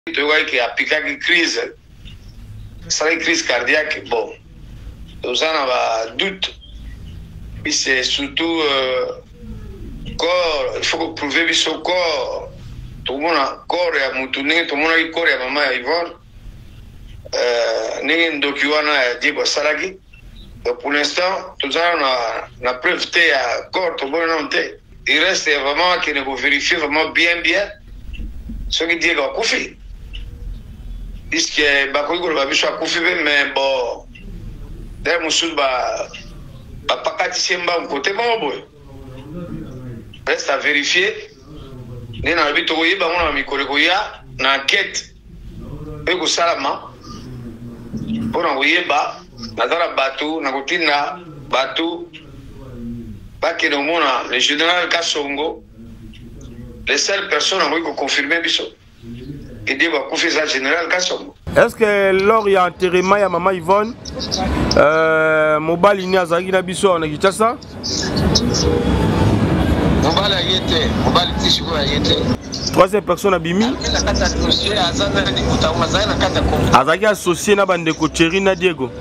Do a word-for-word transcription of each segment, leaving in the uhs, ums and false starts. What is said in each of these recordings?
Tu vois qu'il y a piqué une crise, c'est une crise cardiaque. Bon, nous avons un doute. Et c'est surtout euh, corps, il faut prouver son corps. Tout le monde a corps et à Moutouné, tout le monde a corps et à maman à Yvonne. Nous avons un document à Diego Salagi. Donc pour l'instant, tout ça, on a preuve à corps, tout le monde a. Il reste vraiment qu'il faut vérifier vraiment bien, bien ce qui dit qu'on confie. Puisque Bakoui va bien confie, mais bon, d'ailleurs, Moussou va pas qu'à un côté bon. Reste à vérifier. Nous avons vu que nous avons mis une enquête. Et que ça, pour nous voyez bas, nous avons battu, nous avons battu, battu. Pas que nous avons le général Kassongo, les seules personnes qui ont confirmé Bisso. Qui dit qu'on confie ça général Kassongo. Est-ce que lors il y a enterrement ya maman Yvonne, euh, mobile ni azaki na Bisso on a dit ça? Mobile a été, mobile tisiko a été. Troisième personne a bimi. Azaki associé na bande ko Thierry na Diego.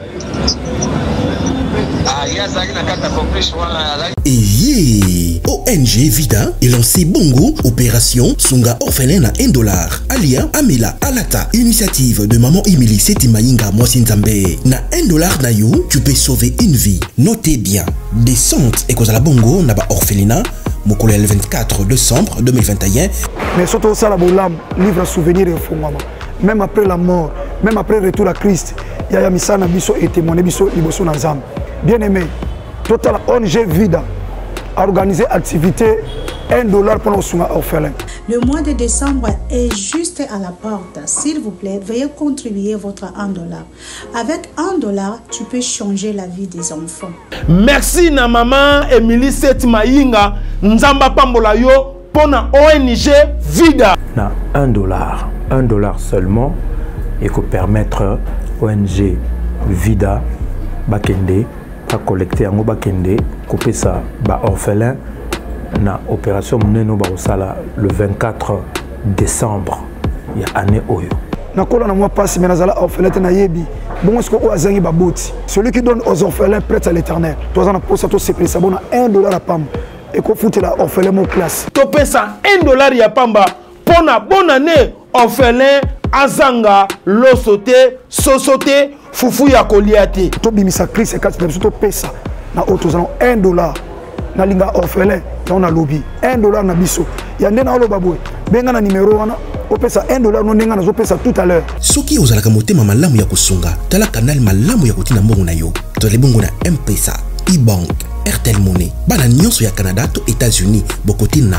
Et yeah, O N G Vida est lancé Bongo, opération Sunga Orphelin à un dollar. Alia Amela Alata, initiative de maman Emily Setimainga Mosinzambe. Na un dollar na you, tu peux sauver une vie. Notez bien, descente et cause à la Bongo na ba orphelinat. Mokolo le vingt-quatre décembre deux mille vingt et un. Mais surtout ça la bolam livre souvenir et fondement. Même après la mort, même après le retour à Christ, il y a Misana Bisso et témoigné Bisso Liboso Nazam. Bien aimé, Total O N G Vida a organisé activité un dollar pour nos soins orphelins. Le mois de décembre est juste à la porte. S'il vous plaît, veuillez contribuer votre un dollar. Avec un dollar, tu peux changer la vie des enfants. Merci na maman Emily Setimainga Nzamba Pambola yo pour na O N G Vida. Na un dollar, un dollar seulement, et que permettre O N G Vida Bakende à collecter en Bakende, couper ça ba orphelin na opération Mneno Barosala le vingt-quatre décembre il y a année oyo. Na kola na moi passe mais nazala orphelin na yebi. Bon est-ce que o azangi baboti. Celui qui donne aux orphelins prête à l'Éternel. Toi on a posé tout c'est ça bon un dollar à pam et qu'on fout la orphelin mon classe. Topé ça un dollar ya pamba pour na bonne année orphelin azanga losote sosote fufu ya koliate. To bimisa Christ et quatre personnes to pesa na autos un dollar. Na linga orphelin on a lobby un dollar na biso ya ndena olo babwe benga na numéro wana opesa un dollar no ndenga na zo pesa tout à l'heure soki ozalaka motema malamu ya kusunga tala canal malamu ya kotina mbongo na yo tole bongo na M-Pesa e-bank Airtel Money bana nyonso ya Canada to États-Unis bokotina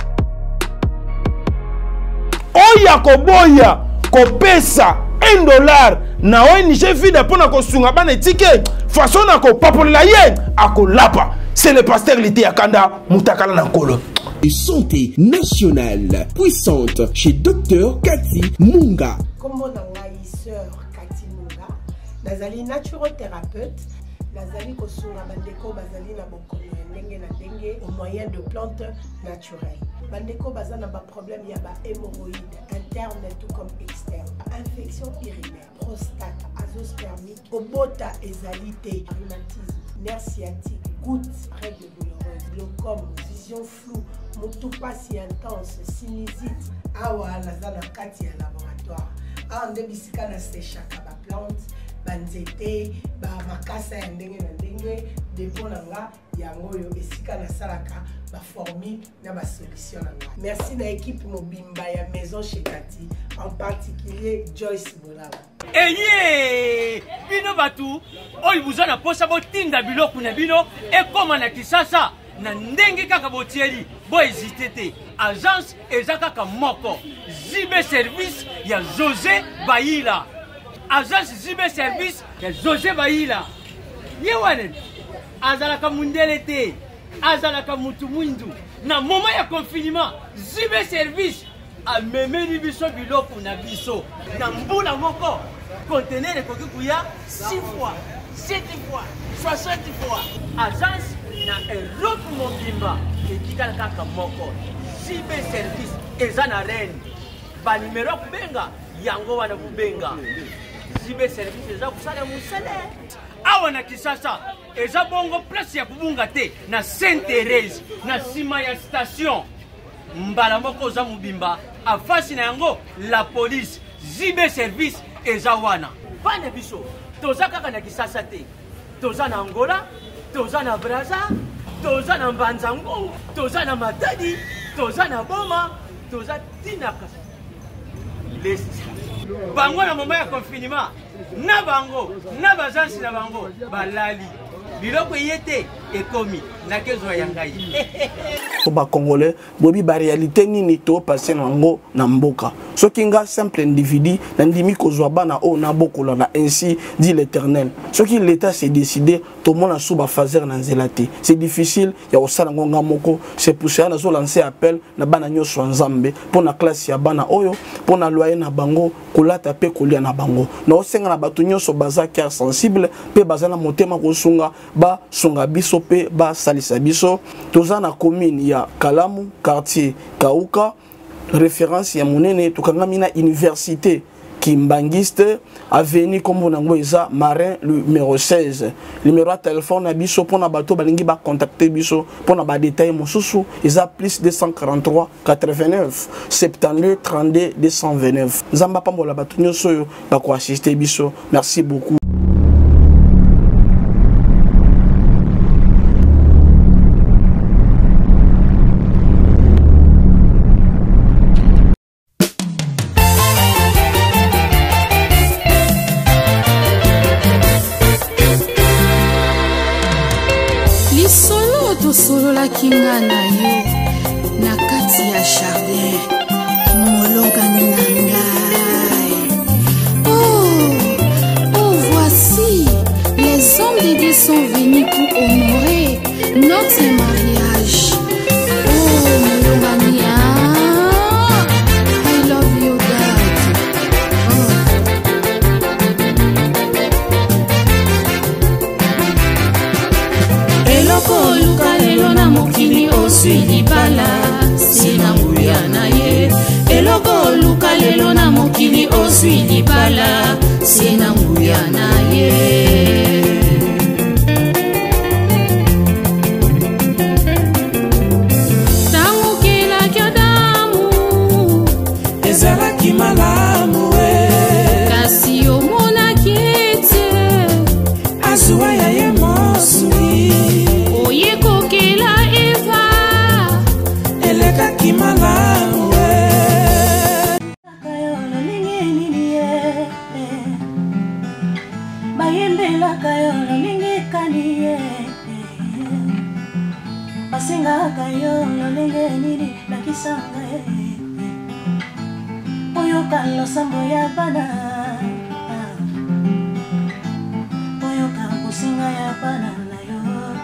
oya koboya kopesa un dollar na O N G Vida pona kosunga bana ticket façon na ko papola ye akolapa. C'est le pasteur Lité Akanda Moutakala Nankolo. Santé nationale puissante chez Docteur Cathy Munga. Comment on sœur Cathy Munga, Nazali naturothérapeute, Nazali Kosunga Bandeko Bazali na Bokono Ndenge na Ndenge au moyen de plantes naturelles. Bandeko Bazana ba problème ya ba hémorroïdes interne tout comme externe, infection urinaire, prostate, azoospermique, obota ezalité, rhumatisme, nerf sciatique, gouttes, règles douloureuses, glaucome, vision floue, motopathie intense, sinusite, awa nazana kati ya laboratoire. Ah nde bisika na sechaka ba plante, banzete, ba makasa ya ndenge na ndenge, depo na nga yango yo esika na salaka ba formule na ba solution na nga. Merci na équipe mobimba ya maison chez Cathy, en particulier Joyce Bolaba. Eye bino batu oyi buzana posa botinda biloko na bino ekoma na Kisasa na ndenge kaka botieli bo hésiter te agence eza kaka moko Zibe service ya José Baïla agence Zibe service ya José Baïla ye wane azalaka mundele te azalaka mutu mwindu na moment ya confinement Zibe service a memeli biso biloko na biso na mbula moko conteneur de Kokikuya six fois, sept fois, soixante fois. Agence na Europe Mobimba et Kikal Kaka Moko. Cyber service et Zanaren. ba numéro kubenga yango wana kubenga zibe service za kusala musale awa na Kisasa eza bongo place ya kubunga te na Sainte Thérèse na sima ya station mbala moko za mubimba afasi na yango la police zibe service eza wana bana biso toza kaka na Kisasa te toza na Angola toza na Brazza toza na Mbanzango toza na Matadi toza na Boma toza tinaka les bango na moment ya confinement na bango na bazansi na bango balali biloko yete ekomi na kezo ya ngai to ba congolais bobi ba réalité nini to passer nango na mboka soki nga simple individu na ndimi kozwa bana o na bokola na ainsi dit l'Éternel soki l'état s'est décidé to mona sous ba fazer na nzelate c'est difficile ya osala ngonga moko c'est pour ça na zo lancer appel na bana nyoso nzambe pour na classe ya bana oyo pour na loyer na bango kolata pe kolia na bango na osenga na batu nyoso baza cœur sensible pe bazana motema kosunga ba sunga biso pe ba salisa biso toza na commune ya Kalamu quartier Kauka référence ya monene tukangami na université Kimbangiste avenue kombo nango eza Marin numéro seize numéro de téléphone na biso pona bato balingi ba contacter biso pona ba détail mosusu eza plus deux cent quarante-trois quatre-vingt-neuf soixante-deux trente-deux deux cent vingt-neuf nzamba pambola bato nyoso yo ba ko assister biso merci beaucoup. Kinga na yo na kati ya jardin molongami na ngai. Oh, oh, voici les hommes de Dieu sont venus pour honorer notre mariage. Oh, molongami, ah, I love you, God. Oh. Eloko luka lelo na mokili osui libala sina nguya na ye eloko luka lelo na mokili osui libala sina nguya na ye tango kelaki adamu ezalaki malamu kasi omonaki ete azuwa ya ye mosui Basinga kayo lolenge nini nakisanga oyo kalo sambo ya bana oyo kakusinga ya bana na yo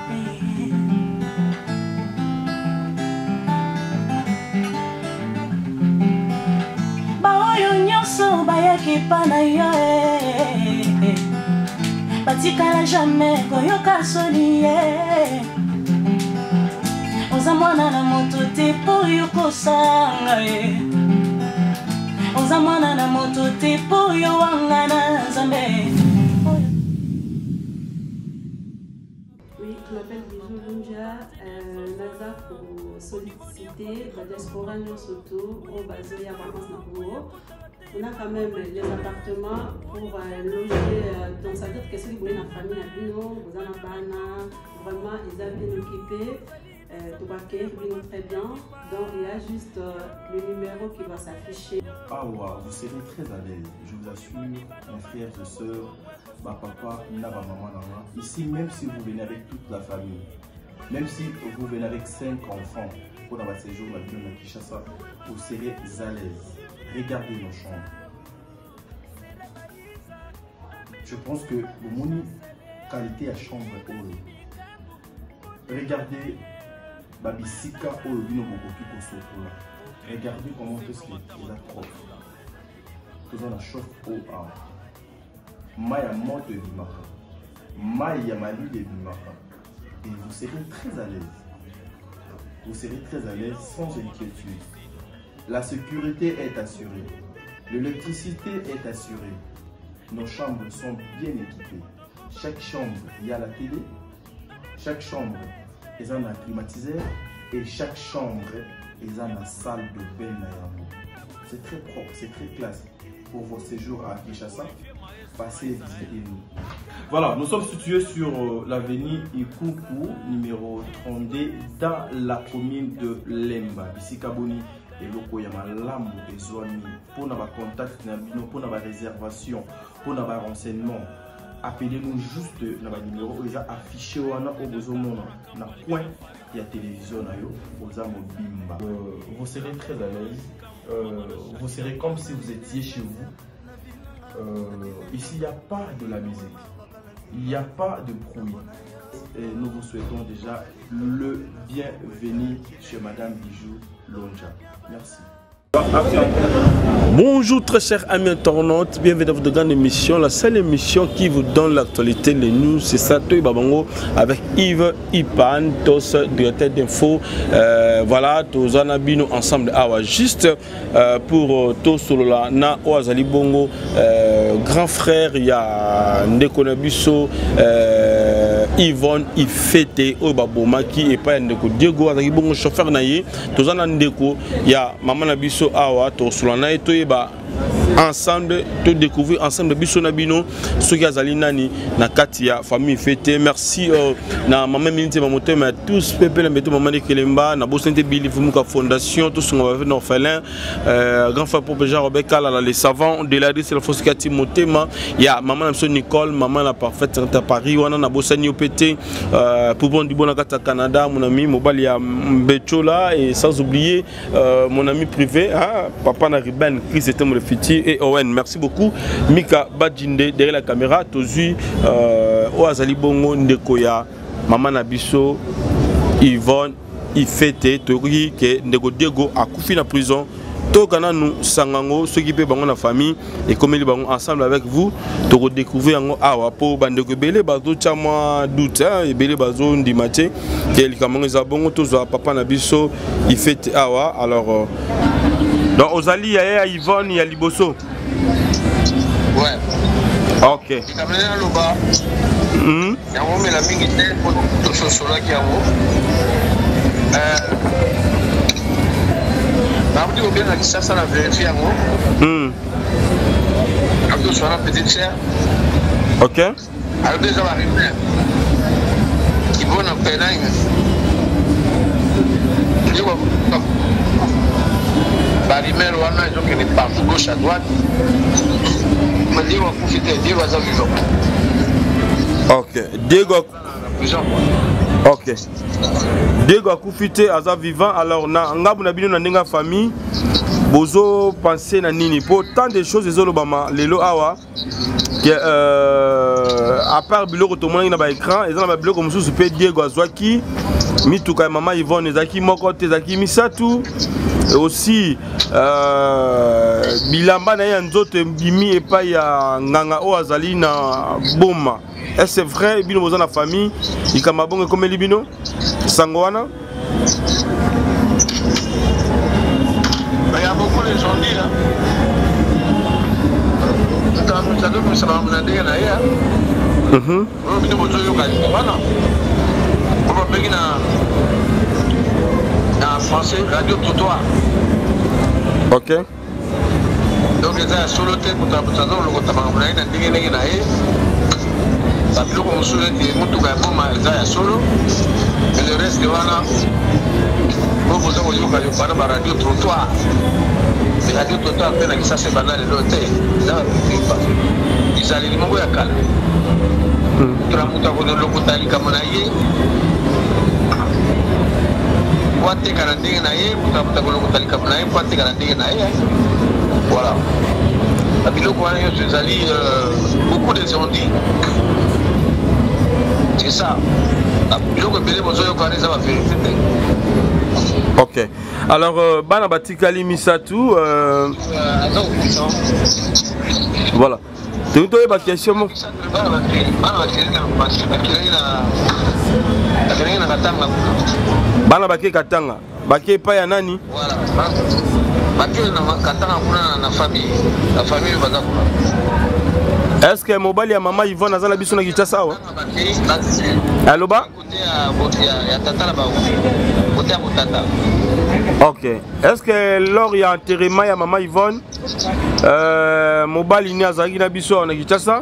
ba oyo nyoso bayaki pana yo batikala jamais koyoka soni oza mwana na moto te po yo kosanga ye oza mwana na moto te po yo wanga na nzambe. Oui, je m'appelle Bijou Lunja, euh, Naza pour solliciter la diaspora Nyosoto au basé à vacances na Congo. On a quand même les appartements pour euh, loger, euh, donc ça veut dire que si vous avez une famille à Bino, vous avez un bana, vraiment ils sont bien occupés. Euh, tout va très bien, donc il y a juste euh, le numéro qui va s'afficher. Ah wow, vous serez très à l'aise, je vous assure, mes frères et sœurs, ma papa, ma maman, maman. Ici, même si vous venez avec toute la famille, même si vous venez avec cinq enfants pour avoir séjour à Kinshasa, vous serez à l'aise. Regardez nos chambres. Je pense que le monde qualité à chambre est haute. Regardez Babisika ou le Bino Bokoki Kosotola. Regardez comment tout ce qui est la propre. Tout ça la chauffe au A. Maya monte de Bimaka. Maya Mali de Bimaka. Et vous serez très à l'aise. Vous serez très à l'aise sans inquiétude. La sécurité est assurée. L'électricité est assurée. Nos chambres sont bien équipées. Chaque chambre, il y a la télé. Chaque chambre, il y a un climatiseur. Et chaque chambre, il y a une salle de bain. C'est très propre, c'est très classe. Pour vos séjours à Kinshasa, passez visiter nous. Voilà, nous sommes situés sur euh, l'avenue Ikuku, numéro trente-deux, dans la commune de Lemba. Ici, Kaboni. Et loko ya malambo ezwani pour na contact na bino pour na réservation pour na renseignement appelez-nous juste na numéro ils a affiché wana au besoin na coin ya télévision na yo oza mobimba. Euh, vous serez très à l'aise, euh, vous serez comme si vous étiez chez vous. Euh, ici il n'y a pas de la musique, il n'y a pas de bruit. Et nous vous souhaitons déjà le bienvenue chez Madame Bijou Lonja. Merci. Bonjour très chers amis internautes, bienvenue dans votre grande émission, la seule émission qui vous donne l'actualité, les news, c'est ça, Toy Babango avec Yves Ipan, tous directeur d'info, euh, voilà, tous en abino ensemble, ah ouais, juste euh, pour tous sur la na Oazali Bongo, euh, grand frère, il y a Ndeko Nabiso, euh, Yvonne Ifete, Obaboma qui est pas Ndeko Diego Azali Bongo chauffeur naïe, tous en Ndeko, il y a Maman Nabiso awa to solana et toyeba ensemble te découvrir ensemble biso na bino ceux qui azali nani na katia famille fête. Merci euh, na maman minute ma motema tous pepe na beto maman de Kelemba na bosente bili fumuka fondation tous on va venir orphelin euh, grand frère pour Jean Robert Kala les savants de la c'est la fosse kati motema ya maman na Nicole maman la parfaite à Paris wana na bosani opété euh, pour bon du bon na kata Canada mon ami mobile ya Mbechola et sans oublier euh, mon ami privé hein, papa na Riben Chris était mon futur et Owen, merci beaucoup. Mika Badjinde derrière la caméra, Tozu, euh, Oazali Bongo, Ndekoya, Maman Nabiso, Yvonne, Ifete, Tori, Ndeko Diego a Koufi na prison. Tokana nous sangango ceux qui peuvent dans la famille et comme ils vont ensemble avec vous to redécouvrir en awa po bande ko belé bazo chama doute et belé bazo ndi maté quel kamango zabongo to zo papa na biso Ifete awa alors euh, donc Ozali ya Yvonne ya Liboso. Ouais. OK. Kamena loba. Mhm. Yango mela mingi te to so sola ki yango. Euh Mardi ou bien la ça la vérifie yango. Mhm. Abdou Sora petite sœur. OK. Alors déjà va arriver. Qui bon en pénal. Barimel wana ils ont que les pas gauche à droite. Mais Dieu va profiter, Dieu va vivre. OK. Diego. OK. Diego a profité à sa vivant alors na ngabu na bino na ndenga famille bozo penser na nini pour tant de choses ezolo bama lelo awa que euh à part biloko to mona na ba écran ezana ba biloko mususu pe Diego azwaki mituka maman Yvonne ezaki moko te ezaki misatu et aussi euh bilamba na ya nzoto bimi epa ya nganga o azali na boma. Est-ce c'est vrai bino boza na famille ikama bongo comme libino sango wana? Il y a beaucoup de gens qui hein. Quand ça doit ça va me dire là ya. Mhm. On bino bozo yo ka wana. On va payer na en français radio trottoir. OK. Donc ça solo te pour ta pour ta le kota mangula ina ndenge ndenge na ye. Ça veut dire qu'on se dit que tout le monde est solo et le reste voilà bon vous avez eu qu'à parler de radio trottoir et la radio trottoir après ça c'est banal l'hôtel là ils allaient les mots à calme tout le monde a connu le côté ali comme naïe quoi te garantie naïe tout le monde a connu le côté ali comme naïe quoi te garantie naïe voilà la bilo quoi je allais beaucoup de gens dit c'est ça. OK. Alors, euh, Bana Batikali Misatou. Euh... Voilà. Tu as une question? Bana Baké Katanga. Baké Paya Nani? Voilà. bakile na makatanga kuna na famille la famille baza kuna. Est-ce que mobile ya mama Yvonne azala biso na Kinshasa wa? Aloba? Côté ya ya tata la ba. Côté ya tata. Ok. Est-ce que lors il y a enterrement ya mama Yvonne euh mobile ni azaki na biso na Kinshasa?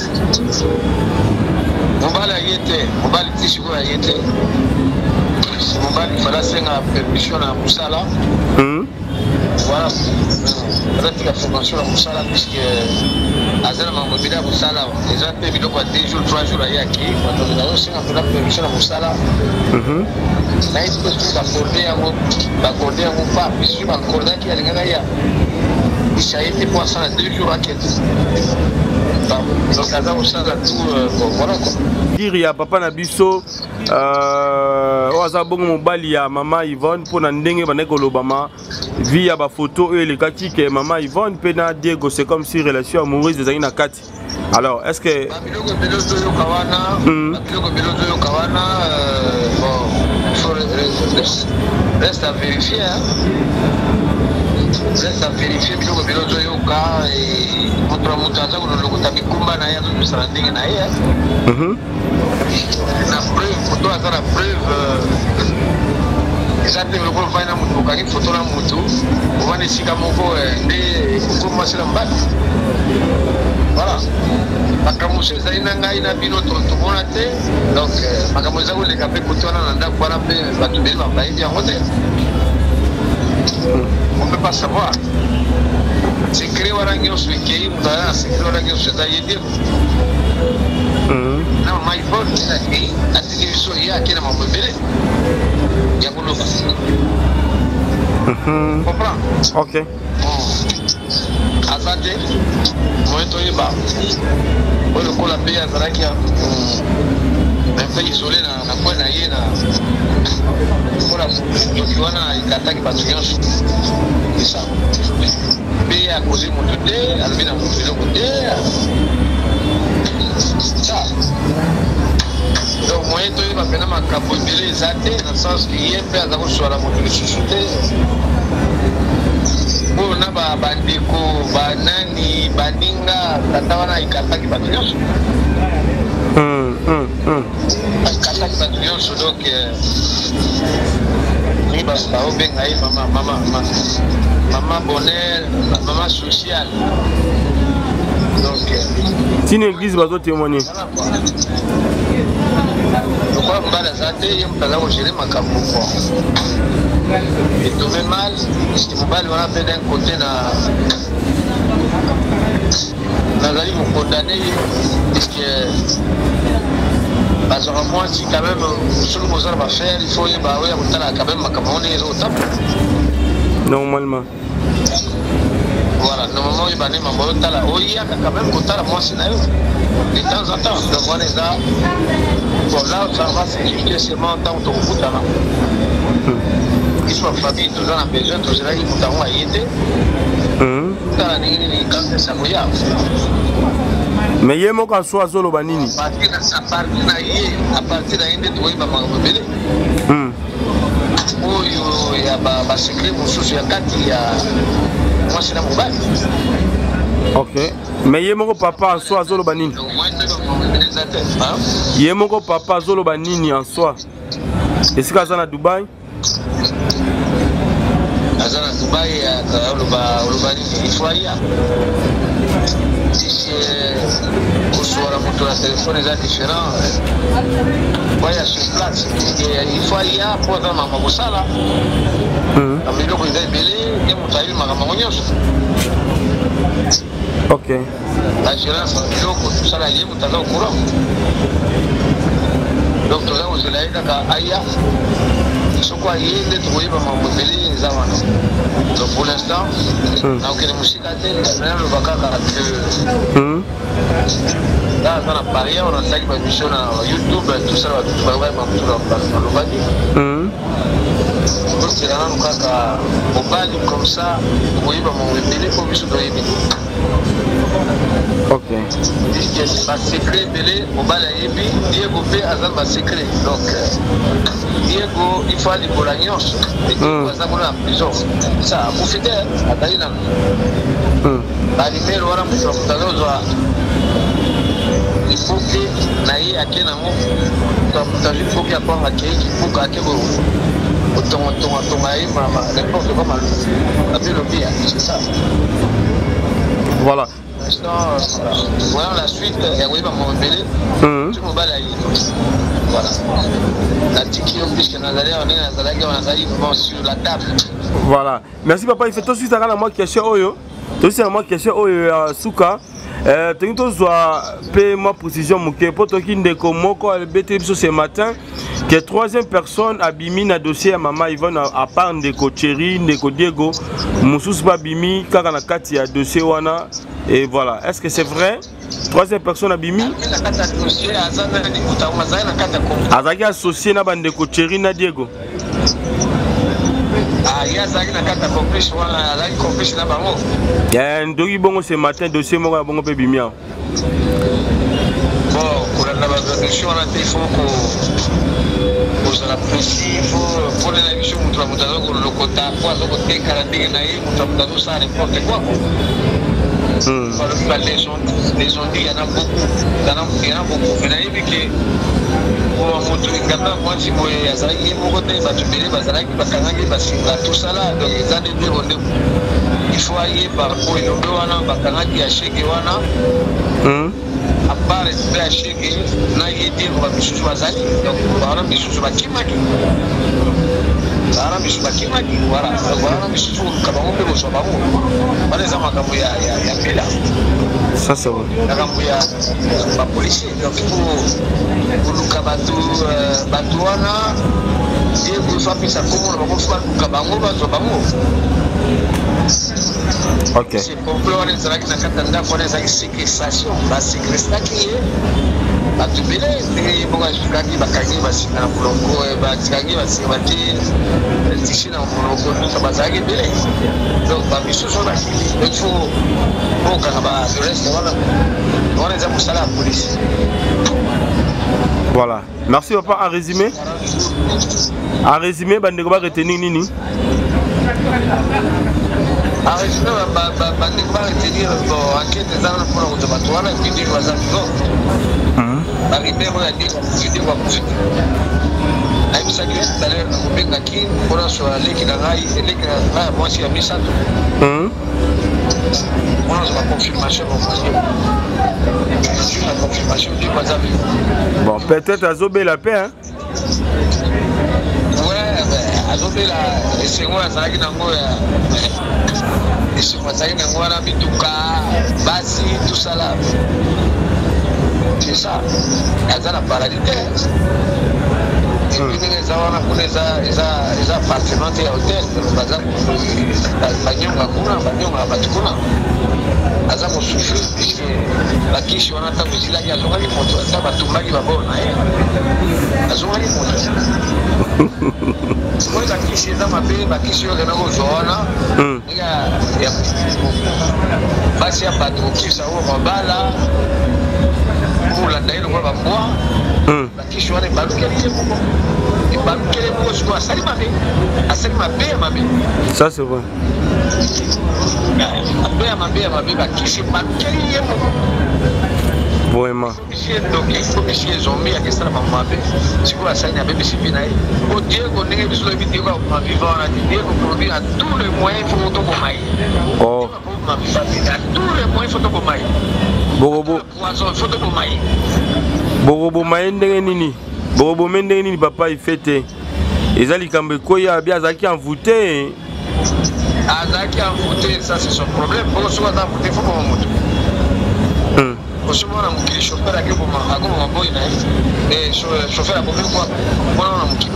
Mobile a yete, mobile tishiko a yete. Mobile il fallait senga permission na musala. Hmm. Voilà. Peut-être la formation à musala puisque azana mobile à musala. Les gens peuvent dire quoi deux jours, trois jours à yaki. Quand on a aussi la permission à musala. Mhm. Na hizo tu d'accorder à mon d'accorder à mon pas puisque m'accorder qui a les gars. Ça a été pour ça deux jours à quête. Donc à ça ça tout voilà quoi. Dire ya papa na biso euh oza bongo mobali ya mama Yvonne pour na ndenge baneko lobama via ba photo et les kaki que mama Yvonne pe na Diego c'est comme si relation amoureuse des na kati. Alors est-ce que Babiloko belozo yo kawana babiloko belozo yo kawana bon il faut reste à vérifier hein. Reste à vérifier biloko belozo yo ka et contre mutaza ko lokota bikumba na ya no sala ndenge na ya. Mhm. Na preuve photo à la preuve exactement ko fanya mutu ka ki photo na mutu on va nesika moko ndé ko masela mbali. Voilà. Makambo seza ina ngai na bino to to bona te donc makambo za ko le ka pe kotona na nda kwa pe batu beli ba bayi ya hotel. On ne peut pas savoir. C'est créé au rangi au suiki, c'est créé au rangi au suiki. Non, my phone, à ce qu'il soit hier, qui est mon bébé. Il y a beaucoup de choses. Comprends? Ok. Azade, moi je suis là. Moi je suis là, je suis là, je suis là. Un peu isolé na kwa na ye na kwa tukiona ikataki batunyosho isa be a cause mutu de albina mutu de côté ça donc moi to iba pena makapo bile zate na sens que ye pe azako swala mutu de chuchote bona ba bandiko banani baninga tatawana ikataki batunyosho. Hum, hum, hum. Donc, ni basta au ben aïe maman maman maman bonheur maman sociale. Donc, si l'église va te témoigner. Pourquoi mbala zate yem tala ko gérer makambo quoi. Et tout même mal, parce que mbala on a fait d'un côté na nazali mo condamné parce que parce que moi si quand même ce que vous allez faire il faut y bah oui on t'a quand même makambo les autres. Normalement. Voilà, normalement il va ne mambo tala oh il y a quand même qu'on tala moi c'est là de temps en temps donc on est là. Bon là ça va s'expliquer seulement tant que on fout là. Ils sont famille tous en besoin tous là ils vont avoir aider. Mhm. Tala ni ni quand ça moya. Mais yé moko so azolo banini. À partir na yé à partir na inde to iba mambo bele. Mhm. Oyo ya ba ba secret mususu ya kati ya moi c'est la mobile. Ok. Mais yé moko papa so azolo banini. Yé moko papa azolo banini en soi. Est-ce que azana Dubaï? Azana Dubaï ya kaloba olobani il faut y si kusuara moto la téléphone est différent. Voyez sur place. Il faut y aller pour dans ma mosala. Mhm. Amilo ko ida belé et mutayi makambo nyonso. Ok. La gérance loko tout ça là yé mutaza au courant. Donc là vous allez kaka aya. Soko yende to yiba mambo belé zawana. Donc pour l'instant, na aucune musique à télé, mais le bakaka que Mhm. là on a parié on a fait une émission sur YouTube tout ça tout va vraiment tout dans le badi. Mhm. Donc c'est là on kaka mobile comme ça, vous yiba mambo belé pour biso do yibi. Ok. secret belé mobala yebi Diego pe azal ba secret donc Diego il faut aller pour la nyonso et Diego azal pour la prison ça profiter atali na ba numéro wana mtu mtazozwa il faut que naïe akena mo donc il faut qu'il y a pas akei il faut que akebo autant autant autant aïe mama n'importe comment la mélodie c'est ça voilà. Voilà la suite, il y a mon belé, tout mon balaye. Voilà. La tiki, puisque nous allons sur la table. Voilà. Merci papa, il fait tout de suite à moi question Oyo. Tout de suite à moi question Oyo Souka. Euh, tu dois payer ma précision mon que pour toi qui ne comment quoi le B T ce matin que troisième personne a bimi na dossier à maman Yvonne à part de Chéri, de Diego, Moussous ba bimi car na kati a dossier wana et voilà. Est-ce que c'est vrai? Troisième personne a bimi. Azaki associé na bande de Chéri na Diego. Ah, il y a ça qui n'a qu'à complice, voilà, là il complice là bas. Il y a un dossier bon ce matin, dossier moi bon peu bimia. Bon, pour la dossier on a fait faut que pour ça la précis, faut pour les émissions mutua mutua le quota quoi, le côté quarantaine naï, mutua mutua ça n'importe quoi. Hmm. Les gens, les gens disent il y en a beaucoup, il y en a, il y en a beaucoup. Mais naï que pour moto ingamba moi si moi azaki moko te ba tubele bazalaki bakangangi basinga tout ça là donc ça de deux rendez il faut aller par pour le wana bakangangi ya cheke wana hmm à part le ya cheke na yete ba bisusu bazali donc bara bisusu bakimaki bara bisusu bakimaki voilà bara bisusu kabango pe boso bango bale za makambo ya ya pela ça c'est bon makambo ya ba policier donc pour pour kabatu batuana et pour soit pisa comme on va faire kabango ba zo bango. OK. C'est complot on est là qui na katanda pour les séquestration ba séquestration qui est batubele et boga jukaki bakangi basina na kolongo ba tikangi basibati tishina kolongo tout bazaki belé donc ba biso so là il faut boga ba le reste voilà on est à musala la police. Voilà. Merci papa. En résumé, en résumé, Bandeko va retenir Nini. En résumé, Bandeko va retenir enquête des armes pour la route et puis dire aux amis. Arrivé, on a dit que vous avez dit ça que tout à l'heure, on a dit qu'on a sur l'équipe de la rail et l'équipe de la rail, moi, c'est un message. On a la confirmation. La confirmation du WhatsApp. Bon, peut-être à Zobé la paix, hein? Ouais, à Zobé la. Et c'est moi, ça qui n'a pas. Et c'est moi, ça qui n'a pas. La Bituka, Basi, tout ça là. C'est ça. Il y a la paralité. Et puis, les gens ont un appartement et un hôtel. Par exemple, Bagnon, Bagnon, Batukuna. Aza mo souffrir puisque la kishi wana ta kuzila ya zonga ni moto ta batumaki babona eh azonga ni moto moi la kishi za mabe ba kishi yo na ko zona ya ya basi ya batro kisa o mabala kula ndailo kwa bamwa la kishi wana balukeli ko et balukeli ko so asali mabe asali mabe mabe ça c'est vrai. Vraiment. Oh. Bobo. Bobo maende nini? Bobo mende nini papa il fête. Ezali kambe koya bia zaki envoûté. Azaki a voté, ça c'est son problème. Pour ce qu'on a voté, il faut qu'on monte. Pour ce qu'on a monté, chauffeur a gagné pour moi. A gagné pour moi. Et chauffeur a gagné pour moi. On a monté.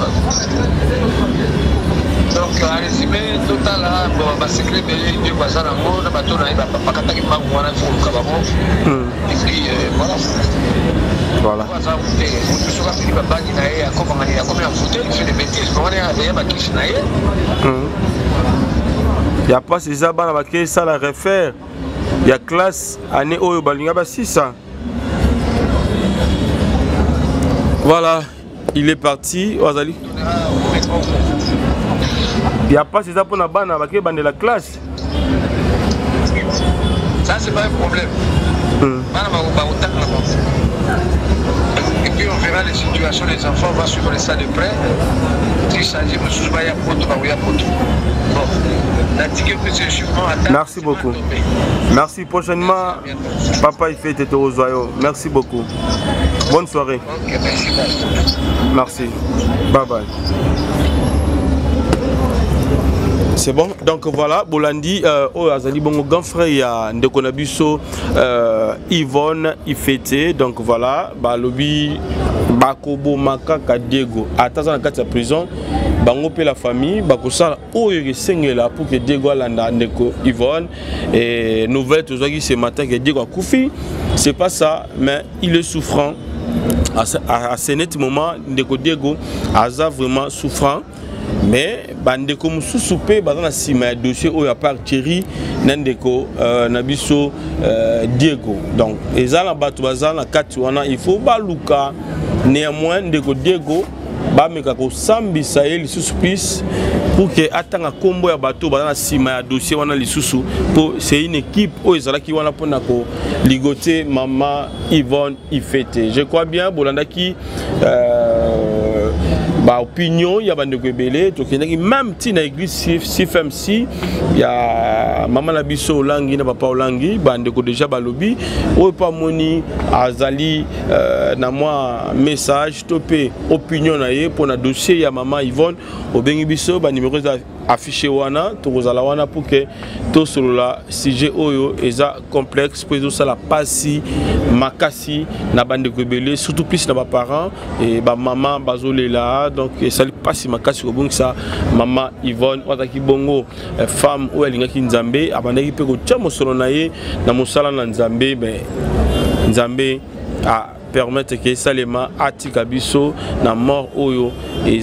Donc, en résumé, total, bon, bah, c'est que les deux bazar en mode, bah, tout là, bah, pas qu'à taquer, bah, on a fait le cabamo. Et puis, voilà. Voilà. Il n'y a pas ces abats qui ça la refaire. Il y a classe année où il y a six cents. Voilà, il est parti. Wazali. Il n'y a pas ces ça pour la bande de la classe. Ça, c'est pas un problème. Hum. Et puis on verra les situations des enfants, on va suivre ça de près. Si ça dit, merci beaucoup. Merci. Prochainement, papa il fait tête aux oiseaux. Merci beaucoup. Bonne soirée. Okay, merci. Bye bye. C'est bon, donc voilà, Bolandi, euh, oh, Azali Bongo, grand frère, il y a Ndekonabiso, euh, Yvonne, Ifete, donc voilà, bah, lobby, Bakobo, Makaka, Diego, attends, dans la prison, Bango pe la famille, Bakosa, oh, il est là pour que Diego Alanda, Ndeko, Yvonne, et nouvelle, tout ça, ce matin, que Diego a Koufi, c'est pas ça, mais il est souffrant, à, à, à ce net moment, Ndeko Diego, Aza vraiment souffrant. Mais bandeko musu soupe bazana sima dossier au ya par Thierry Nandeko Nabiso Diego donc ezala batu bazana kati wana il faut baluka néanmoins ndeko Diego ba meka ko sambisa ye lisusu plus pour que atanga kombo ya bato bazana sima ya dossier wana lisusu pour c'est une équipe o ezala ki wana pona ko ligoter maman Yvonne Ifete je crois bien Bolanda ki euh, bah opinion il y a bande de belé donc même si na église C F M C il y a maman la biso olangi na papa olangi bande ko déjà balobi o pas moni azali euh, na moi message topé opinion na ye pour na dossier ya maman Yvonne obengi biso ba numéro affiché wana tozala wana pour que to solo la sujet oyo eza complexe pour ça la passi makasi na bande ko belé surtout plus na ba parents et ba maman bazolela donc ça lui passe makasi ko bongi ça maman Yvonne wataki bongo femme ou elinga ki nzambe abandaki pe ko tchamo solo na ye na mosala na nzambe ben nzambe a permettre que salema atika biso na mort oyo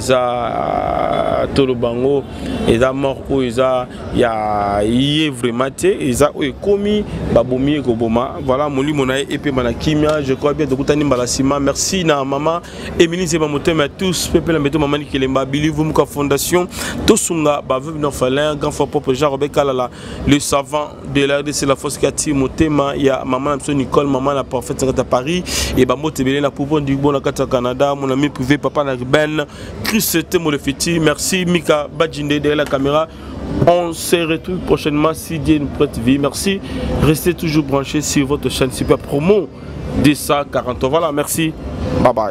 eza tolo bango eza mort oyo eza ya yé vraiment te eza oyo komi babomi ko boma voilà molimo na et pe bana kimia je crois bien de kutani mbalasima merci na maman Émilie Zeba Motema tous peuple la meto maman Kelemba Believe Muka Fondation tosunga ba veuve orphelin grand frère propre Jean Robert Kalala le savant de la R D C la force Kati Motema ya maman Nicole maman la parfaite à Paris et Motebele na pouvoir du bon au Canada, mon ami privé papa na Ben, Chris Temolefiti, merci Mika Badjinde derrière la caméra. On se retrouve prochainement si Dieu nous prête vie. Merci. Restez toujours branchés sur votre chaîne Super Promo D S A quarante. Voilà, merci. Bye bye.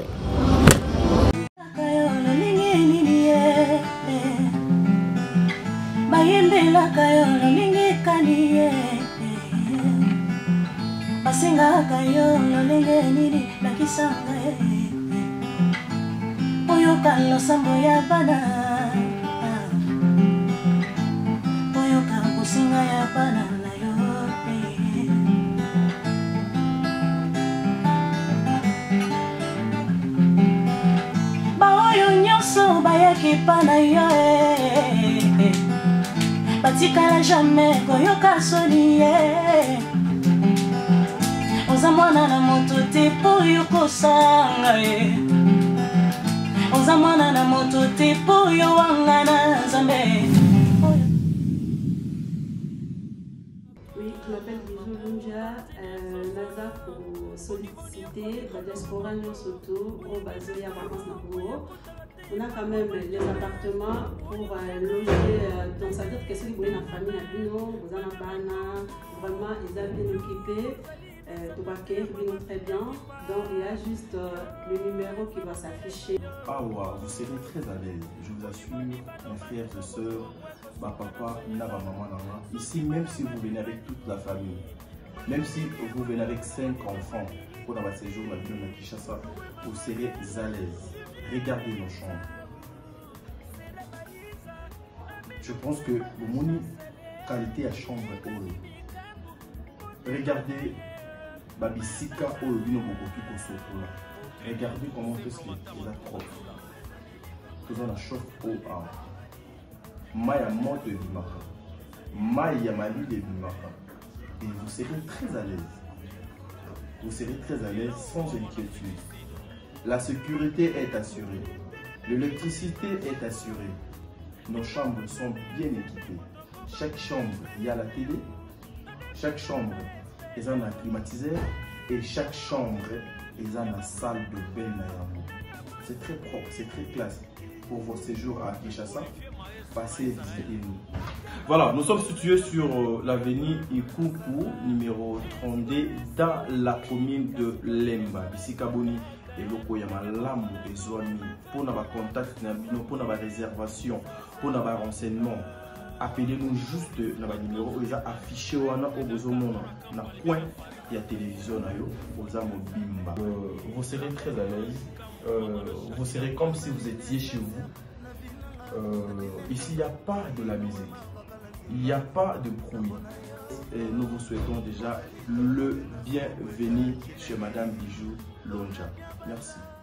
Basinga kayo lolenge nini nakisanga oyo kalo sambo ya bana oyo kakusinga ya bana na yo ba oyo nyoso bayaki pana yo batikala jamais koyoka soni Oza mwana na moto te po yo kosanga e Oza mwana na moto te po yo wanga na Nzambe. Oui, je m'appelle Bijou Lunja, euh, Naza pour solliciter la diaspora Nyosoto au Bazoya Vacances na Congo. On a quand même les appartements pour euh, loger, euh, donc ça veut dire que ceux qui voulaient la famille à Bino, vous en avez bana, vraiment ils sont bien occupés. Euh, très bien, donc il y a juste euh, le numéro qui va s'afficher. Ah wow, vous serez très à l'aise, je vous assure, mes frères et sœurs, ma papa, ma maman, maman. Ici, même si vous venez avec toute la famille, même si vous venez avec cinq enfants pour dans votre séjour, la ville de Kinshasa, vous serez à l'aise. Regardez nos chambres. Je pense que le monde qualité à chambre est haute. Regardez Babisika ou le vino bokoki kosokola. Regardez comment est-ce qu'il est propre. Faisons la chauffe au A. Maya monte de Bimaka. Maya mali de Bimaka. Et vous serez très à l'aise. Vous serez très à l'aise sans inquiétude. La sécurité est assurée. L'électricité est assurée. Nos chambres sont bien équipées. Chaque chambre, il y a la télé. Chaque chambre, il y a un climatiseur. Et chaque chambre, il y a une salle de bain. C'est très propre, c'est très classe. Pour vos séjours à Kinshasa, passez et visitez-nous. Voilà, nous sommes situés sur euh, l'avenue Ikuku, numéro trente-deux, dans la commune de Lemba. Ici, Kaboni et Loko Yamalambo et Zoami. Pour nos contacts, pour nos réservations, pour nos renseignements, appelez-nous juste dans le numéro où ils ont affiché au besoin dans le coin de la télévision. Euh, vous serez très à l'aise. Euh, vous serez comme si vous étiez chez vous. Euh, ici, il n'y a pas de la musique. Il n'y a pas de bruit. Et nous vous souhaitons déjà le bienvenu chez Madame Bijou Lonja. Merci.